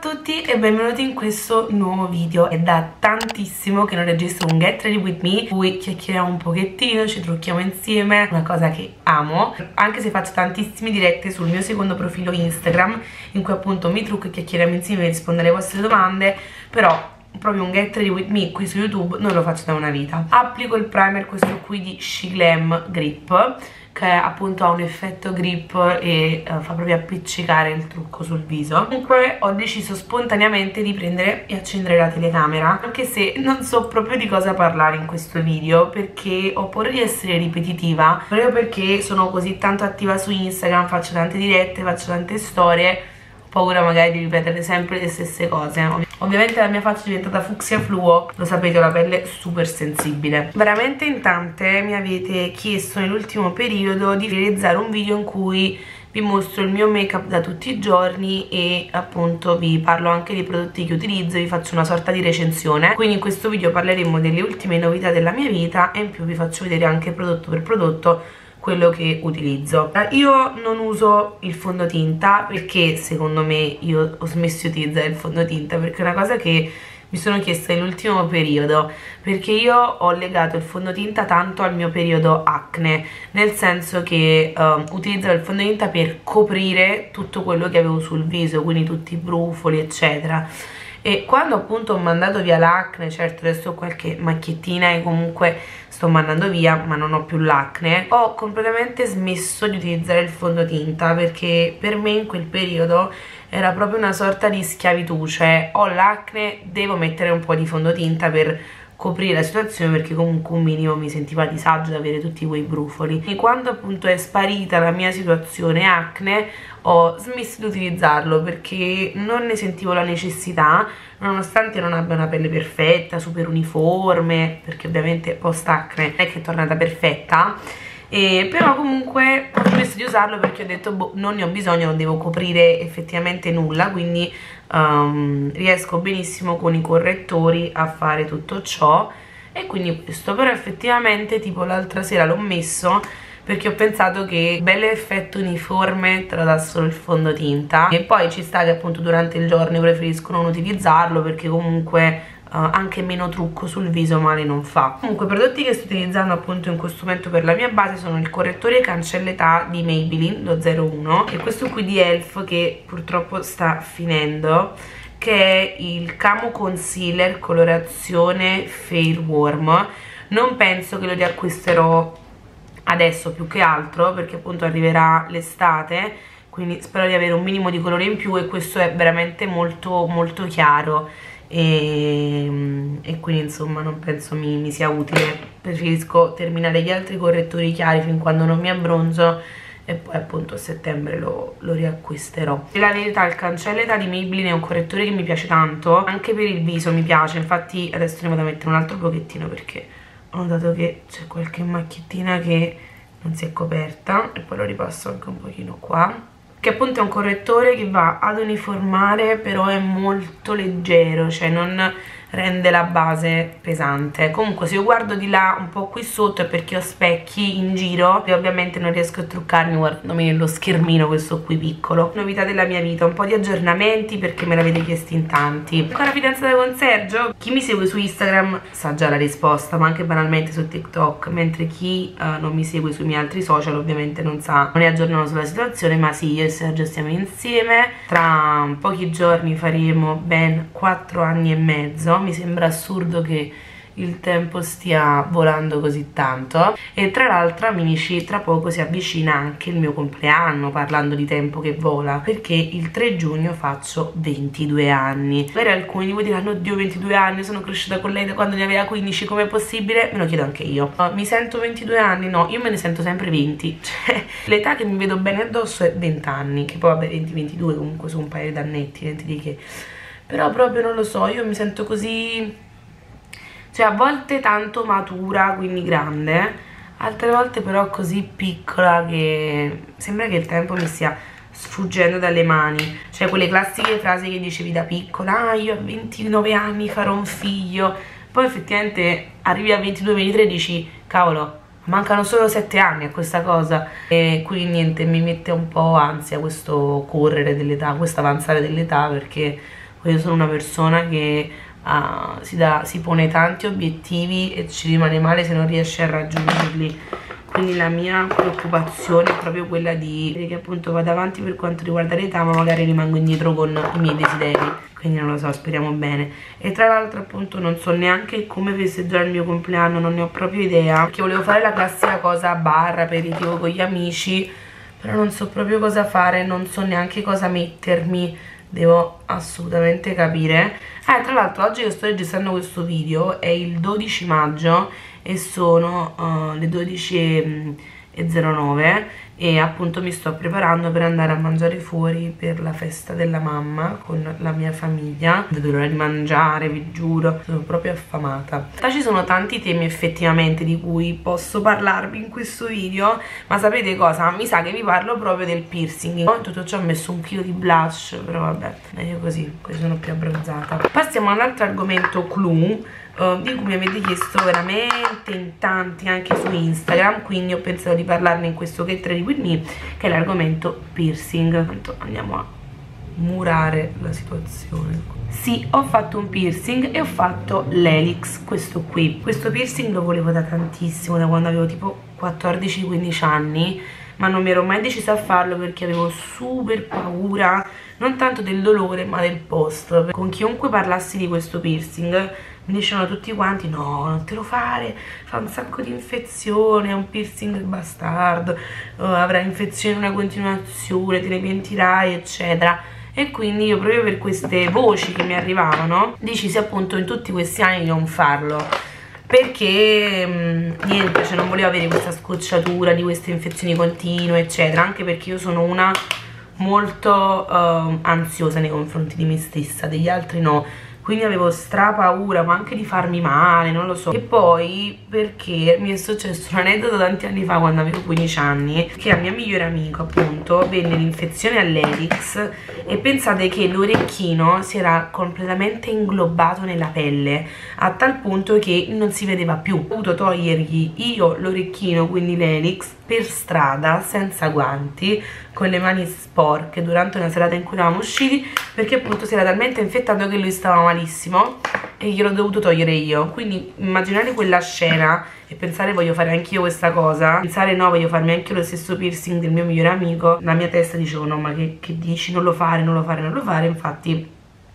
tutti e benvenuti in questo nuovo video. È da tantissimo che non registro un Get Ready With Me in cui chiacchieriamo un pochettino, ci trucchiamo insieme, una cosa che amo, anche se faccio tantissime dirette sul mio secondo profilo Instagram in cui appunto mi trucco e chiacchieriamo insieme e rispondo alle vostre domande, però proprio un Get Ready With Me qui su YouTube non lo faccio da una vita. Applico il primer, questo qui di SheGlam Grip, che appunto ha un effetto grip e fa proprio appiccicare il trucco sul viso. Comunque ho deciso spontaneamente di prendere e accendere la telecamera, anche se non so proprio di cosa parlare in questo video, perché ho paura di essere ripetitiva, proprio perché sono così tanto attiva su Instagram, faccio tante dirette, faccio tante storie, ho paura magari di ripetere sempre le stesse cose. Ovviamente la mia faccia è diventata fucsia fluo, lo sapete, ho la pelle super sensibile. Veramente in tante mi avete chiesto nell'ultimo periodo di realizzare un video in cui vi mostro il mio make up da tutti i giorni e appunto vi parlo anche dei prodotti che utilizzo, vi faccio una sorta di recensione. Quindi in questo video parleremo delle ultime novità della mia vita e in più vi faccio vedere anche prodotto per prodotto quello che utilizzo. Io non uso il fondotinta perché secondo me io ho smesso di utilizzare il fondotinta, perché è una cosa che mi sono chiesta nell'ultimo periodo, perché io ho legato il fondotinta tanto al mio periodo acne, nel senso che utilizzavo il fondotinta per coprire tutto quello che avevo sul viso, quindi tutti i brufoli eccetera. E quando appunto ho mandato via l'acne, certo adesso ho qualche macchiettina e comunque sto mandando via, ma non ho più l'acne, ho completamente smesso di utilizzare il fondotinta, perché per me in quel periodo era proprio una sorta di schiavitù, cioè ho l'acne, devo mettere un po' di fondotinta per coprire la situazione, perché comunque un minimo mi sentivo a disagio ad avere tutti quei brufoli. E quando appunto è sparita la mia situazione acne ho smesso di utilizzarlo, perché non ne sentivo la necessità, nonostante non abbia una pelle perfetta, super uniforme, perché ovviamente post acne non è che è tornata perfetta, però comunque ho smesso di usarlo perché ho detto boh, non ne ho bisogno, non devo coprire effettivamente nulla, quindi riesco benissimo con i correttori a fare tutto ciò. E quindi questo, però effettivamente tipo l'altra sera l'ho messo perché ho pensato che bello effetto uniforme te lo dà solo il fondotinta, e poi ci sta che appunto durante il giorno preferisco non utilizzarlo perché comunque anche meno trucco sul viso male non fa. Comunque i prodotti che sto utilizzando appunto in questo momento per la mia base sono il correttore cancellità di Maybelline, lo 01, e questo qui di Elf che purtroppo sta finendo, che è il Camo Concealer colorazione Fair Warm. Non penso che lo riacquisterò adesso più che altro perché appunto arriverà l'estate, quindi spero di avere un minimo di colore in più, e questo è veramente molto molto chiaro e quindi insomma non penso mi sia utile. Preferisco terminare gli altri correttori chiari fin quando non mi abbronzo e poi appunto a settembre lo riacquisterò. E la verità, il cancelleta di Maybelline è un correttore che mi piace tanto, anche per il viso mi piace, infatti adesso ne vado a mettere un altro pochettino perché ho notato che c'è qualche macchiettina che non si è coperta, e poi lo ripasso anche un pochino qua, che appunto è un correttore che va ad uniformare, però è molto leggero, cioè non rende la base pesante. Comunque se io guardo di là un po' qui sotto è perché ho specchi in giro e ovviamente non riesco a truccarmi guardandomi nello schermino questo qui piccolo. Novità della mia vita, un po' di aggiornamenti perché me l'avete chiesto in tanti. Ancora fidanzata con Sergio? Chi mi segue su Instagram sa già la risposta, ma anche banalmente su TikTok, mentre chi non mi segue sui miei altri social ovviamente non sa, non è aggiornato sulla situazione. Ma sì, io e Sergio stiamo insieme, tra pochi giorni faremo ben 4 anni e mezzo. Mi sembra assurdo che il tempo stia volando così tanto, e tra l'altro amici tra poco si avvicina anche il mio compleanno, parlando di tempo che vola, perché il 3 giugno faccio 22 anni. Magari alcuni di voi diranno oddio 22 anni, sono cresciuta con lei da quando ne aveva 15, com'è possibile? Me lo chiedo anche io. Mi sento 22 anni? No, io me ne sento sempre 20, cioè l'età che mi vedo bene addosso è 20 anni, che poi vabbè 20-22 comunque sono un paio di annetti, niente di che, però proprio non lo so, io mi sento così, cioè a volte tanto matura, quindi grande, altre volte però così piccola che sembra che il tempo mi stia sfuggendo dalle mani. Cioè quelle classiche frasi che dicevi da piccola, ah io a 29 anni farò un figlio, poi effettivamente arrivi a 22-23 e dici cavolo, mancano solo 7 anni a questa cosa, e quindi niente, mi mette un po' ansia questo correre dell'età, questo avanzare dell'età, perché poi io sono una persona che si pone tanti obiettivi e ci rimane male se non riesce a raggiungerli, quindi la mia preoccupazione è proprio quella di che appunto vado avanti per quanto riguarda l'età, ma magari rimango indietro con i miei desideri, quindi non lo so, speriamo bene. E tra l'altro appunto non so neanche come festeggiare il mio compleanno, non ne ho proprio idea, perché volevo fare la classica cosa bar, aperitivo con gli amici, però non so proprio cosa fare, non so neanche cosa mettermi, devo assolutamente capire. Tra l'altro oggi io sto registrando questo video, è il 12 maggio e sono le 12:09 e appunto mi sto preparando per andare a mangiare fuori per la festa della mamma con la mia famiglia. Non vedo l'ora di mangiare, vi giuro, sono proprio affamata. Ci sono tanti temi effettivamente di cui posso parlarvi in questo video, ma sapete cosa? Mi sa che vi parlo proprio del piercing. In tutto ciò ho messo un chilo di blush, però vabbè, meglio così sono più abbronzata. Passiamo all'altro argomento clou, di cui mi avete chiesto veramente in tanti anche su Instagram, quindi ho pensato di parlarne in questo Get Ready With Me, che è l'argomento piercing. Andiamo a murare la situazione. Sì, ho fatto un piercing e ho fatto l'elix, questo qui. Questo piercing lo volevo da tantissimo, da quando avevo tipo 14-15 anni, ma non mi ero mai decisa a farlo perché avevo super paura, non tanto del dolore ma del post. Con chiunque parlassi di questo piercing mi dicevano tutti quanti: no, non te lo fare, fa un sacco di infezione, è un piercing bastardo, avrai infezione in una continuazione, te ne pentirai eccetera. E quindi io proprio per queste voci che mi arrivavano decisi appunto in tutti questi anni di non farlo, perché niente, cioè non volevo avere questa scocciatura di queste infezioni continue eccetera, anche perché io sono una molto ansiosa nei confronti di me stessa, degli altri no, quindi avevo stra paura, ma anche di farmi male, non lo so. E poi perché mi è successo un aneddoto tanti anni fa, quando avevo 15 anni, che al mio migliore amico appunto venne l'infezione all'elix e pensate che l'orecchino si era completamente inglobato nella pelle, a tal punto che non si vedeva più. Ho dovuto togliergli io l'orecchino, quindi l'elix, per strada senza guanti, con le mani sporche, durante una serata in cui eravamo usciti, perché appunto si era talmente infettato che lui stava malissimo e gliel'ho dovuto togliere io. Quindi immaginare quella scena e pensare voglio fare anch'io questa cosa, pensare no, voglio farmi anche lo stesso piercing del mio migliore amico, la mia testa dicevo no, ma che dici, non lo fare, non lo fare, non lo fare. Infatti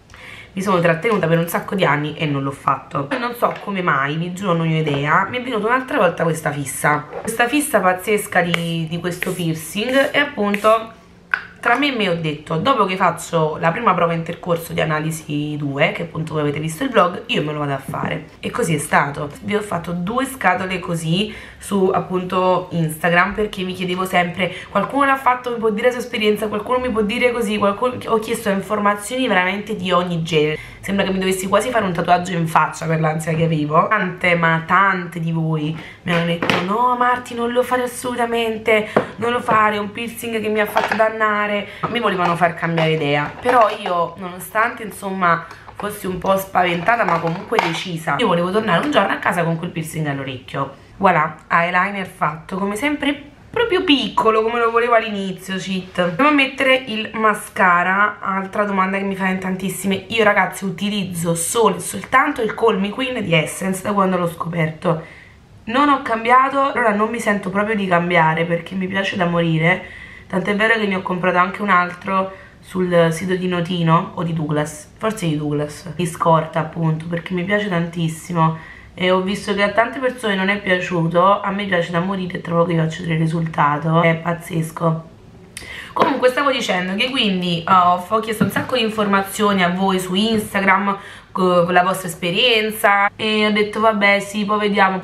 mi sono trattenuta per un sacco di anni e non l'ho fatto. Poi non so come mai, vi giuro non ho idea, mi è venuta un'altra volta questa fissa pazzesca di questo piercing. E appunto tra me e me ho detto: dopo che faccio la prima prova intercorso di analisi 2, che appunto voi avete visto il vlog, io me lo vado a fare. E così è stato. Vi ho fatto 2 scatole così su appunto Instagram, perché mi chiedevo sempre: qualcuno l'ha fatto, mi può dire la sua esperienza, qualcuno mi può dire così, ho chiesto informazioni veramente di ogni genere. Sembra che mi dovessi quasi fare un tatuaggio in faccia per l'ansia che avevo. Tante, ma tante di voi mi hanno detto: no Marti, non lo fare assolutamente, non lo fare, è un piercing che mi ha fatto dannare. Mi volevano far cambiare idea, però io, nonostante insomma fossi un po' spaventata ma comunque decisa, io volevo tornare un giorno a casa con quel piercing all'orecchio. Voilà, eyeliner fatto come sempre, proprio piccolo come lo volevo all'inizio, cheat. Andiamo a mettere il mascara, altra domanda che mi fate in tantissime. Io ragazzi utilizzo solo e soltanto il Call Me Queen di Essence da quando l'ho scoperto, non ho cambiato, allora non mi sento proprio di cambiare perché mi piace da morire, tant'è vero che ne ho comprato anche un altro sul sito di Notino o di Douglas, forse di Douglas, di scorta appunto, perché mi piace tantissimo e ho visto che a tante persone non è piaciuto, a me piace da morire e trovo che io faccio del risultato, è pazzesco. Comunque stavo dicendo che quindi ho chiesto un sacco di informazioni a voi su Instagram con la vostra esperienza e ho detto vabbè sì, poi vediamo.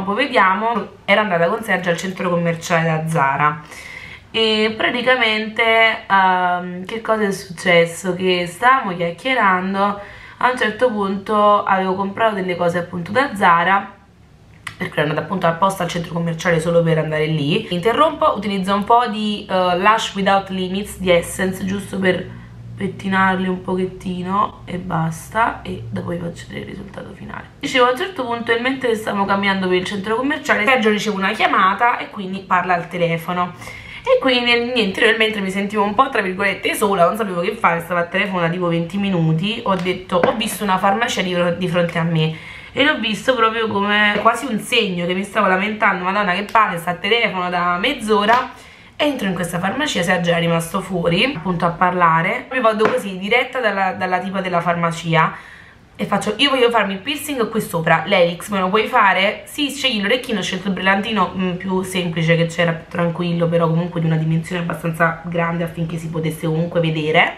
Ero andata con Sergio al centro commerciale da Zara e praticamente che cosa è successo? Che stavamo chiacchierando, a un certo punto avevo comprato delle cose appunto da Zara, perché ero andata appunto apposta al centro commerciale solo per andare lì. Interrompo, utilizzo un po' di Lash Without Limits di Essence, giusto per pettinarli un pochettino e basta, e dopo vi faccio vedere il risultato finale. Dicevo, a un certo punto, mentre stavamo camminando per il centro commerciale, Sergio riceve una chiamata e quindi parla al telefono E quindi niente, nel mentre mi sentivo un po' tra virgolette sola, non sapevo che fare, stavo a telefono da tipo 20 minuti, ho visto una farmacia di fronte a me e l'ho visto proprio come quasi un segno, che mi stavo lamentando, madonna che palle, sta a telefono da mezz'ora. Entro in questa farmacia, Sergio era rimasto fuori appunto a parlare, poi vado così diretta dalla tipa della farmacia e faccio: io voglio farmi il piercing qui sopra, l'elix, me lo puoi fare? Sì, scegli l'orecchino, ho scelto il brillantino più semplice che c'era, più tranquillo, però comunque di una dimensione abbastanza grande affinché si potesse comunque vedere.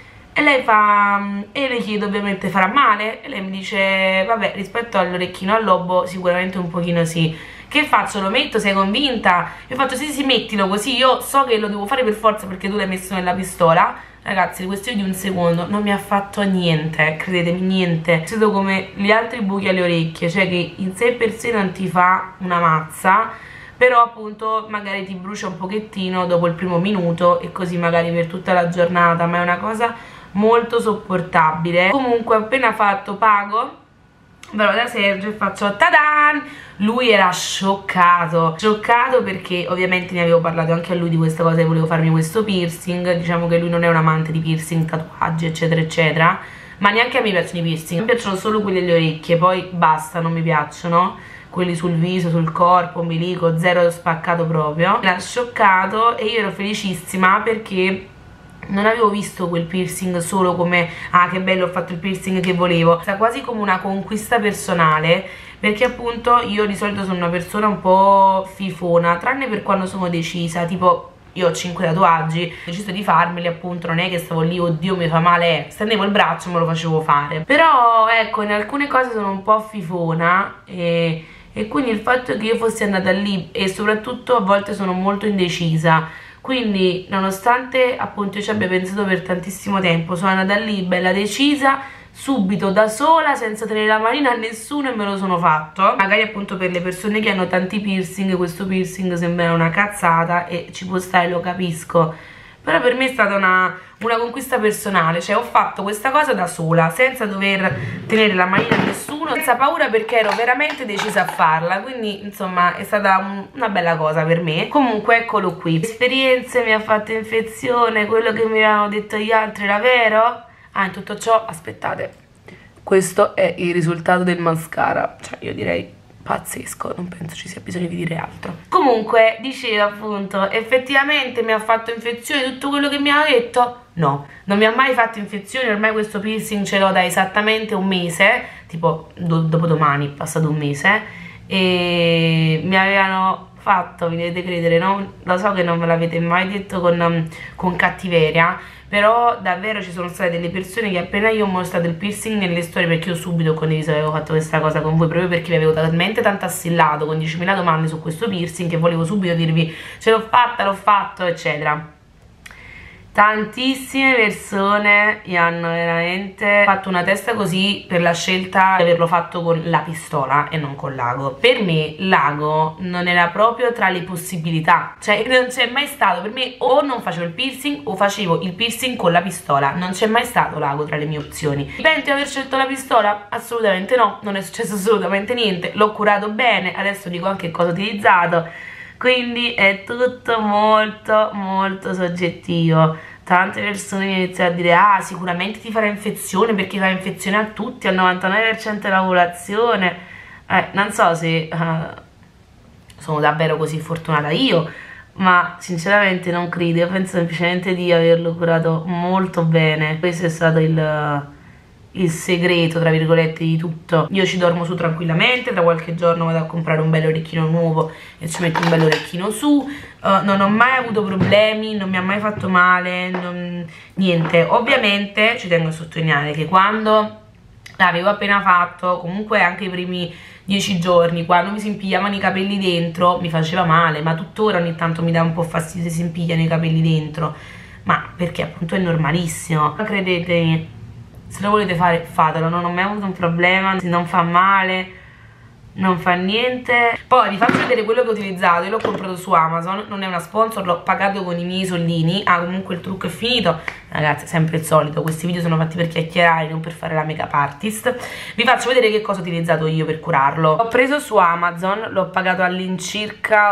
E lei fa, e le chiedo ovviamente farà male? E lei mi dice vabbè, rispetto all'orecchino al lobo sicuramente un pochino sì. Che faccio? Lo metto? Sei convinta? Io faccio sì sì, mettilo, così io so che lo devo fare per forza perché tu l'hai messo nella pistola. Ragazzi, di questione di un secondo non mi ha fatto niente, credetemi, niente. Vedo come gli altri buchi alle orecchie, cioè che in sé per sé non ti fa una mazza, però appunto magari ti brucia un pochettino dopo il primo minuto e così magari per tutta la giornata, ma è una cosa molto sopportabile. Comunque appena fatto pago, vado da Sergio e faccio tadan! Lui era scioccato perché ovviamente ne avevo parlato anche a lui di questa cosa e volevo farmi questo piercing. Diciamo che lui non è un amante di piercing, tatuaggi eccetera eccetera, ma neanche a me piacciono i piercing, mi piacciono solo quelli alle orecchie, poi basta, non mi piacciono quelli sul viso, sul corpo, ombelico, zero spaccato proprio. Era scioccato e io ero felicissima perché non avevo visto quel piercing solo come ah che bello, ho fatto il piercing che volevo, sta quasi come una conquista personale, perché appunto io di solito sono una persona un po' fifona, tranne per quando sono decisa, tipo io ho 5 tatuaggi, ho deciso di farmeli appunto, non è che stavo lì oddio mi fa male, stendevo il braccio e me lo facevo fare, però ecco in alcune cose sono un po' fifona e quindi il fatto che io fossi andata lì e soprattutto a volte sono molto indecisa, quindi nonostante appunto io ci abbia pensato per tantissimo tempo, sono andata lì bella decisa, subito da sola, senza tenere la manina a nessuno e me lo sono fatto. Magari appunto per le persone che hanno tanti piercing questo piercing sembra una cazzata e ci può stare, lo capisco, però per me è stata una conquista personale, cioè ho fatto questa cosa da sola, senza dover tenere la manina a nessuno, senza paura perché ero veramente decisa a farla, quindi insomma è stata una bella cosa per me. Comunque eccolo qui, esperienze, mi ha fatto infezione, quello che mi avevano detto gli altri era vero? Ah, in tutto ciò, aspettate, questo è il risultato del mascara, cioè io direi pazzesco, non penso ci sia bisogno di dire altro. Comunque dicevo appunto, effettivamente mi ha fatto infezione tutto quello che mi ha detto? No, non mi ha mai fatto infezioni, ormai questo piercing ce l'ho da esattamente un mese, tipo dopodomani, passato un mese, e mi avevano fatto, vi dovete credere, no? Lo so che non me l'avete mai detto con cattiveria, però davvero ci sono state delle persone che appena io ho mostrato il piercing nelle storie, perché io subito ho condiviso che avevo fatto questa cosa con voi proprio perché vi avevo talmente tanto assillato con 10.000 domande su questo piercing che volevo subito dirvi ce l'ho fatta, l'ho fatto eccetera. Tantissime persone mi hanno veramente fatto una testa così per la scelta di averlo fatto con la pistola e non con l'ago. Per me l'ago non era proprio tra le possibilità, cioè non c'è mai stato, per me o non facevo il piercing o facevo il piercing con la pistola, non c'è mai stato l'ago tra le mie opzioni. Penso di aver scelto la pistola? Assolutamente no, non è successo assolutamente niente, l'ho curato bene, adesso dico anche cosa ho utilizzato. Quindi è tutto molto molto soggettivo. Tante persone mi iniziano a dire ah sicuramente ti farà infezione perché fa infezione a tutti, al 99% della popolazione. Non so se sono davvero così fortunata io, ma sinceramente non credo, io penso semplicemente di averlo curato molto bene. Questo è stato il segreto tra virgolette di tutto. Io ci dormo su tranquillamente, tra qualche giorno vado a comprare un bel orecchino nuovo e ci metto un bel orecchino su, non ho mai avuto problemi, non mi ha mai fatto male, niente. Ovviamente ci tengo a sottolineare che quando l'avevo appena fatto, comunque anche i primi 10 giorni, quando mi si impigliavano i capelli dentro mi faceva male, ma tuttora ogni tanto mi dà un po' fastidio se si impigliano i capelli dentro, ma perché appunto è normalissimo. Credetemi, se lo volete fare fatelo, non ho mai avuto un problema, non fa male, non fa niente. Poi vi faccio vedere quello che ho utilizzato. Io l'ho comprato su Amazon, non è una sponsor, l'ho pagato con i miei soldini. Comunque il trucco è finito. Ragazzi, sempre il solito, questi video sono fatti per chiacchierare, non per fare la make up artist. Vi faccio vedere che cosa ho utilizzato io per curarlo. L'ho preso su Amazon, l'ho pagato all'incirca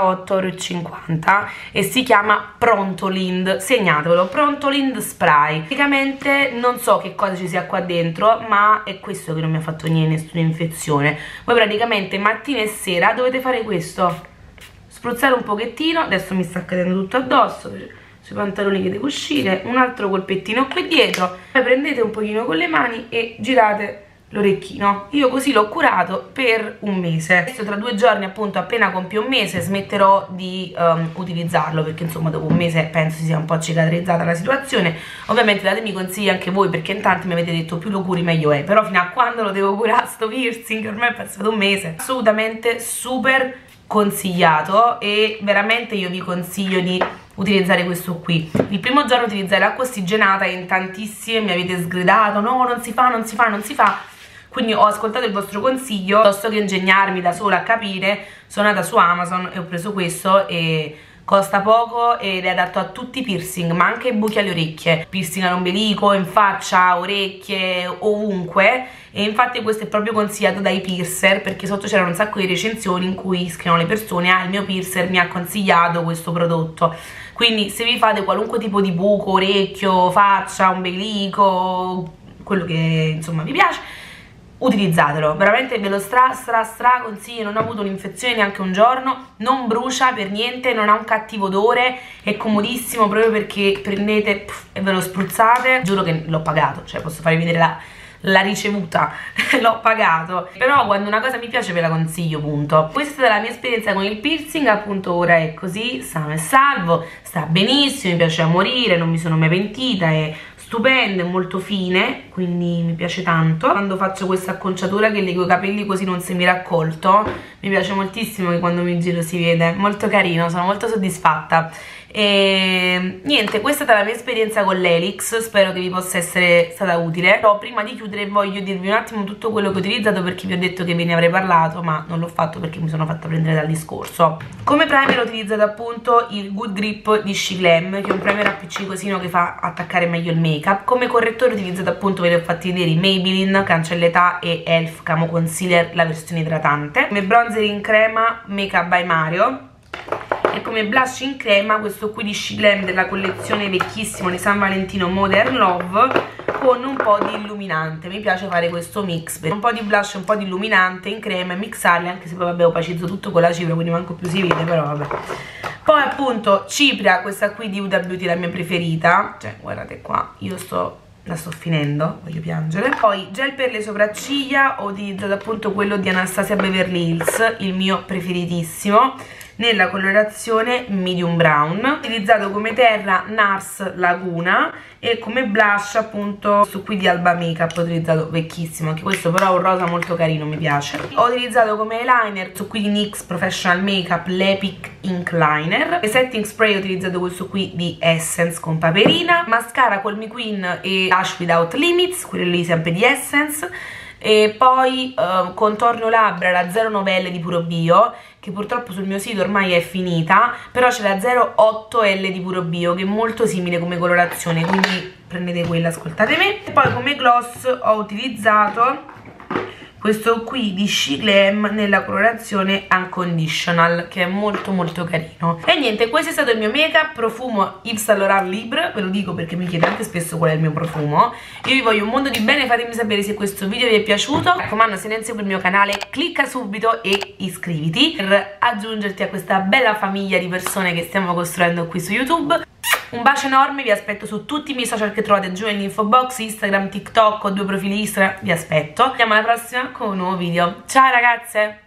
8,50 € e si chiama Prontolind. Segnatevelo, Prontolind Spray. Praticamente non so che cosa ci sia qua dentro, ma è questo che non mi ha fatto niente, nessuna infezione. Voi praticamente mattina e sera dovete fare questo, spruzzare un pochettino. Adesso mi sta cadendo tutto addosso sui pantaloni che devo uscire, un altro colpettino qui dietro, poi prendete un pochino con le mani e girate l'orecchino. Io così l'ho curato per un mese. Adesso tra 2 giorni, appunto, appena compie un mese, smetterò di utilizzarlo, perché insomma dopo un mese penso si sia un po' cicatrizzata la situazione. Ovviamente datemi consigli anche voi, perché in tanti mi avete detto più lo curi meglio è, però fino a quando lo devo curare sto piercing? Ormai è passato un mese. Assolutamente super consigliato, e veramente io vi consiglio di utilizzare questo qui. Il primo giorno utilizzai l'acqua ossigenata e in tantissime mi avete sgridato: no, non si fa, non si fa, non si fa. Quindi ho ascoltato il vostro consiglio, piuttosto che ingegnarmi da sola a capire, sono andata su Amazon e ho preso questo, e costa poco ed è adatto a tutti i piercing, ma anche ai buchi alle orecchie, piercing all'ombelico, in faccia, orecchie, ovunque. E infatti questo è proprio consigliato dai piercer, perché sotto c'erano un sacco di recensioni in cui scrivono le persone: il mio piercer mi ha consigliato questo prodotto. Quindi se vi fate qualunque tipo di buco, orecchio, faccia, ombelico, quello che insomma vi piace, utilizzatelo, veramente ve lo stra consiglio. Non ho avuto un'infezione neanche un giorno, non brucia per niente, non ha un cattivo odore, è comodissimo proprio perché prendete e ve lo spruzzate. Giuro che l'ho pagato, cioè posso farvi vedere la ricevuta, l'ho pagato. Però quando una cosa mi piace ve la consiglio, punto. Questa è stata la mia esperienza con il piercing, appunto. Ora è così, sano e salvo, sta benissimo, mi piace a morire, non mi sono mai pentita, è stupendo, è molto fine, quindi mi piace tanto. Quando faccio questa acconciatura che leggo i capelli così non semi raccolto, mi piace moltissimo che quando mi giro si vede, molto carino, sono molto soddisfatta. E niente, questa è stata la mia esperienza con l'Helix, spero che vi possa essere stata utile. Però prima di chiudere voglio dirvi un attimo tutto quello che ho utilizzato, perché vi ho detto che ve ne avrei parlato, ma non l'ho fatto perché mi sono fatta prendere dal discorso. Come primer ho utilizzato appunto il Good Grip di She Glam, che è un primer appiccicosino che fa attaccare meglio il make up. Come correttore ho utilizzato appunto, ve li ho fatti vedere, i Maybelline Cancelletà e Elf Camo Concealer, la versione idratante. Come bronzer in crema Make Up by Mario, e come blush in crema questo qui di She Glam della collezione vecchissimo di San Valentino Modern Love, con un po' di illuminante. Mi piace fare questo mix, un po' di blush e un po' di illuminante in crema e mixarli, anche se poi vabbè opacizzo tutto con la cipria, quindi manco più si vede, però vabbè. Poi appunto cipria, questa qui di Huda Beauty, la mia preferita, cioè guardate qua, io la sto finendo, voglio piangere. Poi gel per le sopracciglia, ho utilizzato appunto quello di Anastasia Beverly Hills, il mio preferitissimo, nella colorazione medium brown. Ho utilizzato come terra NARS Laguna, e come blush appunto su qui di Alba Makeup ho utilizzato, vecchissimo anche questo, però è un rosa molto carino, mi piace. Ho utilizzato come eyeliner su qui di NYX Professional Makeup l'Epic Ink Liner. E setting spray ho utilizzato questo qui di Essence con Paperina. Mascara Call Me Queen e Lash Without Limits, quello lì sempre di Essence. E poi contorno labbra la 09L di Puro Bio, che purtroppo sul mio sito ormai è finita, però c'è la 08L di Puro Bio, che è molto simile come colorazione, quindi prendete quella, ascoltate me. E poi come gloss ho utilizzato questo qui di She Glam nella colorazione Unconditional, che è molto molto carino. E niente, questo è stato il mio make up. Profumo Yves Saint Laurent Libre, ve lo dico perché mi chiede anche spesso qual è il mio profumo. Io vi voglio un mondo di bene, fatemi sapere se questo video vi è piaciuto. Mi raccomando, se non segui il mio canale clicca subito e iscriviti per aggiungerti a questa bella famiglia di persone che stiamo costruendo qui su YouTube. Un bacio enorme, vi aspetto su tutti i miei social che trovate giù nell'info box, Instagram, TikTok, ho 2 profili Instagram, vi aspetto. Ci vediamo alla prossima con un nuovo video. Ciao ragazze!